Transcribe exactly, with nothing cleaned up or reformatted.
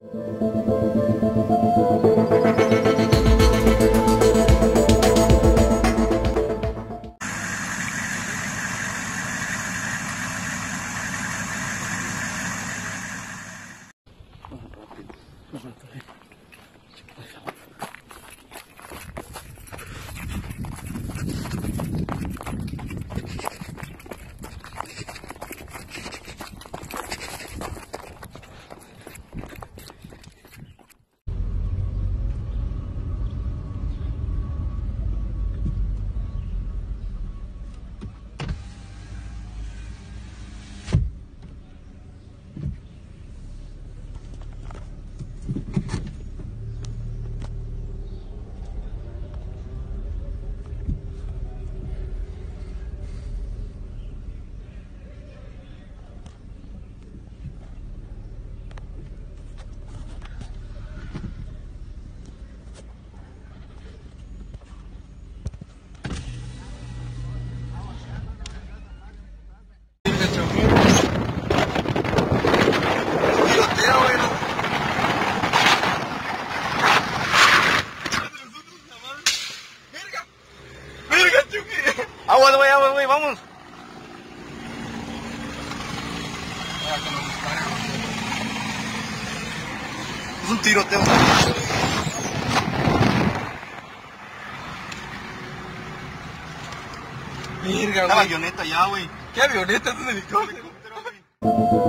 Aguas, güey, aguas, güey, vamos. Es un tiroteo. Virga, Una güey. avioneta ya, güey. ¿Qué avioneta? Es un helicóptero.